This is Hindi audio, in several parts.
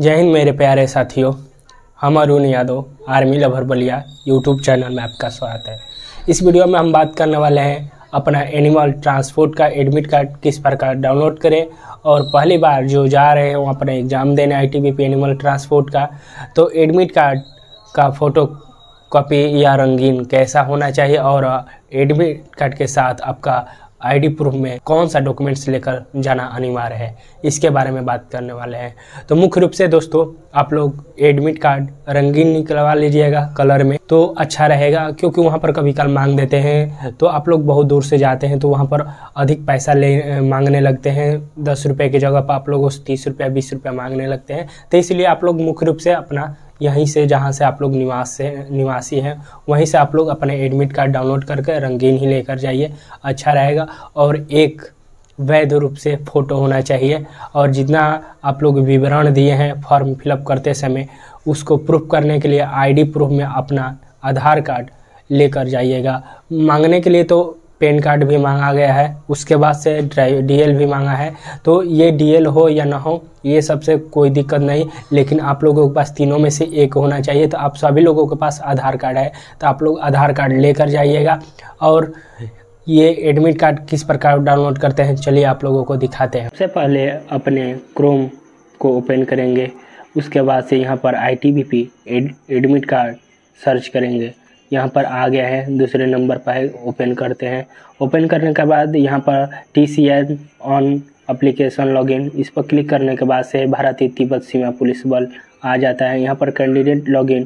जय हिंद मेरे प्यारे साथियों, हम Arun Yadav army lover Ballia YouTube channel में आपका स्वागत है। इस वीडियो में हम बात करने वाले हैं अपना एनिमल ट्रांसपोर्ट का एडमिट कार्ड किस प्रकार डाउनलोड करें। और पहली बार जो जा रहे हैं वो अपना एग्ज़ाम देने आईटीबीपी एनिमल ट्रांसपोर्ट का, तो एडमिट कार्ड का फ़ोटो कॉपी या रंगीन कैसा होना चाहिए और एडमिट कार्ड के साथ आपका आईडी प्रूफ में कौन सा डॉक्यूमेंट्स लेकर जाना अनिवार्य है, इसके बारे में बात करने वाले हैं। तो मुख्य रूप से दोस्तों, आप लोग एडमिट कार्ड रंगीन निकलवा लीजिएगा कलर में, तो अच्छा रहेगा, क्योंकि वहाँ पर कभी कल मांग देते हैं। तो आप लोग बहुत दूर से जाते हैं तो वहाँ पर अधिक पैसा मांगने लगते हैं। 10 रुपये की जगह पर आप लोगों से 30 रुपया 20 रुपया मांगने लगते हैं। तो इसलिए आप लोग मुख्य रूप से अपना यहीं से, जहाँ से आप लोग निवासी हैं, वहीं से आप लोग अपने एडमिट कार्ड डाउनलोड करके रंगीन ही लेकर जाइए, अच्छा रहेगा। और एक वैध रूप से फ़ोटो होना चाहिए, और जितना आप लोग विवरण दिए हैं फॉर्म फिलअप करते समय, उसको प्रूफ करने के लिए आईडी प्रूफ में अपना आधार कार्ड लेकर जाइएगा। मांगने के लिए तो पैन कार्ड भी मांगा गया है, उसके बाद से डीएल भी मांगा है। तो ये डीएल हो या ना हो, ये सबसे कोई दिक्कत नहीं, लेकिन आप लोगों के पास तीनों में से एक होना चाहिए। तो आप सभी लोगों के पास आधार कार्ड है, तो आप लोग आधार कार्ड लेकर जाइएगा। और ये एडमिट कार्ड किस प्रकार डाउनलोड करते हैं, चलिए आप लोगों को दिखाते हैं। सबसे पहले अपने क्रोम को ओपन करेंगे, उसके बाद से यहाँ पर आईटीबीपी एडमिट कार्ड सर्च करेंगे। यहाँ पर आ गया है, दूसरे नंबर पर है, ओपन करते हैं। ओपन करने के बाद यहाँ पर TCN ऑन एप्लीकेशन लॉगिन, इस पर क्लिक करने के बाद से भारतीय तिब्बत सीमा पुलिस बल आ जाता है। यहाँ पर कैंडिडेट लॉगिन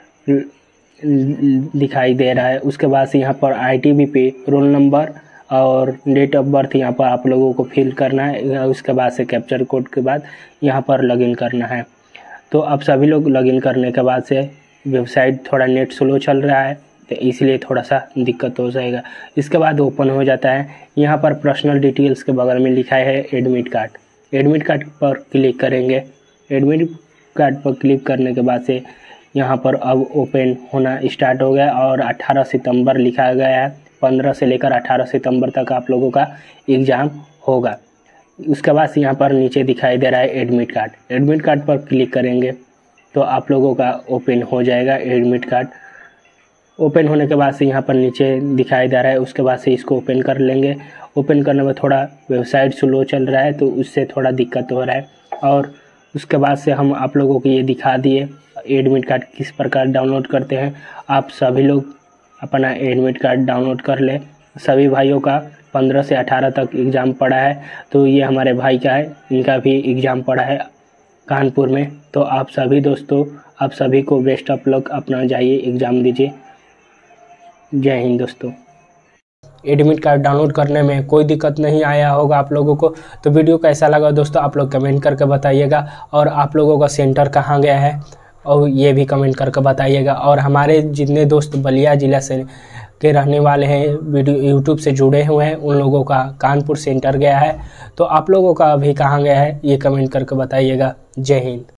दिखाई दे रहा है। उसके बाद से यहाँ पर ITBP रोल नंबर और डेट ऑफ बर्थ यहाँ पर आप लोगों को फिल करना है। उसके बाद से कैप्चर कोड के बाद यहाँ पर लॉगिन करना है। तो अब सभी लोग लॉगिन करने के बाद से वेबसाइट थोड़ा नेट स्लो चल रहा है, तो इसलिए थोड़ा सा दिक्कत हो जाएगा। इसके बाद ओपन हो जाता है। यहाँ पर पर्सनल डिटेल्स के बगल में लिखा है एडमिट कार्ड। एडमिट कार्ड पर क्लिक करेंगे। एडमिट कार्ड पर क्लिक करने के बाद से यहाँ पर अब ओपन होना स्टार्ट हो गया और 18 सितंबर लिखा गया है। 15 से लेकर 18 सितंबर तक आप लोगों का एग्ज़ाम होगा। उसके बाद से यहाँ पर नीचे दिखाई दे रहा है एडमिट कार्ड। एडमिट कार्ड पर क्लिक करेंगे तो आप लोगों का ओपन हो जाएगा एडमिट कार्ड। ओपन होने के बाद से यहाँ पर नीचे दिखाई दे रहा है, उसके बाद से इसको ओपन कर लेंगे। ओपन करने में थोड़ा वेबसाइट स्लो चल रहा है, तो उससे थोड़ा दिक्कत हो रहा है। और उसके बाद से हम आप लोगों को ये दिखा दिए एडमिट कार्ड किस प्रकार डाउनलोड करते हैं। आप सभी लोग अपना एडमिट कार्ड डाउनलोड कर लें। सभी भाइयों का 15 से 18 तक एग्ज़ाम पड़ा है। तो ये हमारे भाई का है, इनका भी एग्ज़ाम पड़ा है कानपुर में। तो आप सभी दोस्तों, आप सभी को बेस्ट ऑफ लक, अपना जाइए एग्ज़ाम दीजिए। जय हिंद दोस्तों। एडमिट कार्ड डाउनलोड करने में कोई दिक्कत नहीं आया होगा आप लोगों को। तो वीडियो कैसा लगा दोस्तों, आप लोग कमेंट करके बताइएगा। और आप लोगों का सेंटर कहाँ गया है और ये भी कमेंट करके बताइएगा। और हमारे जितने दोस्त बलिया जिला से के रहने वाले हैं, वीडियो यूट्यूब से जुड़े हुए हैं, उन लोगों का कानपुर सेंटर गया है। तो आप लोगों का अभी कहाँ गया है, ये कमेंट करके बताइएगा। जय हिंद।